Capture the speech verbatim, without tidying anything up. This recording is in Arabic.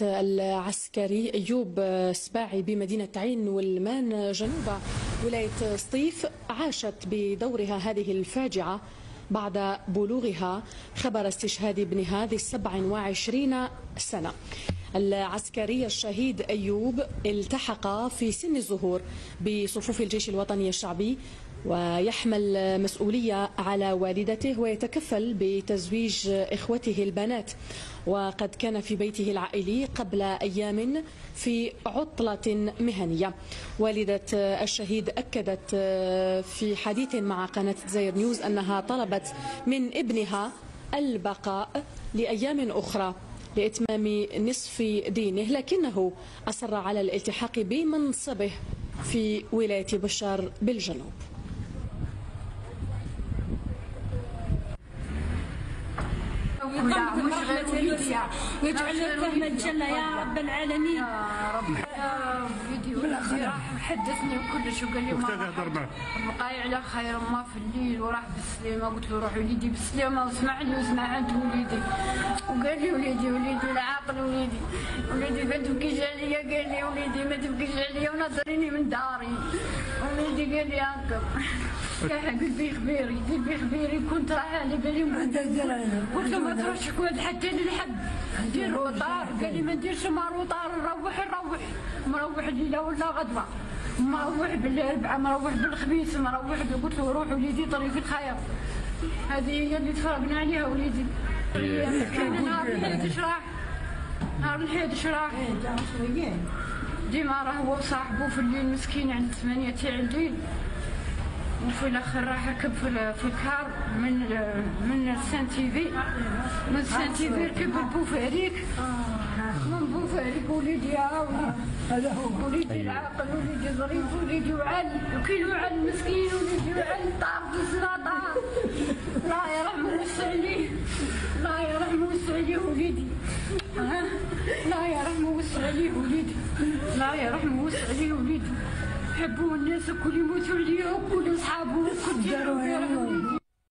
العسكري أيوب سباعي بمدينة عين والمان جنوب ولاية سطيف عاشت بدورها هذه الفاجعة بعد بلوغها خبر استشهاد ابنها ذي السبع وعشرين سنة. العسكري الشهيد أيوب التحق في سن الزهور بصفوف الجيش الوطني الشعبي، ويحمل مسؤولية على والدته ويتكفل بتزويج إخوته البنات، وقد كان في بيته العائلي قبل أيام في عطلة مهنية. والدة الشهيد أكدت في حديث مع قناة زاير نيوز أنها طلبت من ابنها البقاء لأيام أخرى لإتمام نصف دينه، لكنه أصر على الالتحاق بمنصبه في ولاية بشار بالجنوب. ويقوم برحمة الوسع ويجعل فهم الجنة يا رب العالمين يا رب. يا فيديو ولدي راح حدثني وكلش وقال لي ما بقاي على خير ما في الليل وراح بالسلامة. قلت له روح وليدي بالسلامة واسمعني واسمع عند وليدي. وقال لي وليدي وليدي العاقل وليدي وليدي ما تبكيش عليا. قال لي وليدي ما تبكيش عليا ونظريني من داري. وليدي قال لي هكا يا قلبي خبيري قلبي خبيري كنت رايحة على بالي قلت له ما تروحش كواد حتى للحد دير روطار. قال لي ما نديرش مع روطار نروح نروح مروح ليلة ولا غدوة مروح بالاربعاء مروح بالخميس مروح. قلت له روح وليدي طريق الخير. هذه هي اللي تفرقنا عليها وليدي. مسكين نهار الحيد شراح نهار الحيد شراح ديما راه هو وصاحبه في الليل مسكين عند ثمانية تاع الليل. وفي الاخر راح ركب في في الكار من من سان تيفي من سان تيفي ركب البوفاريك من بوفاريك. وليدي يا وليدي العاقل وليدي ظريف وليدي وعل وكيلو وعل مسكين وليدي وعل طار في السلاطه. الله يرحمه ويوسع عليه الله يرحمه ويوسع عليه وليدي. الله يرحمه ويوسع عليه وليدي الله يرحمه ويوسع عليه وليدي. حبوا الناس وكل يموتوا عليه وكل اصحابه وكل داروا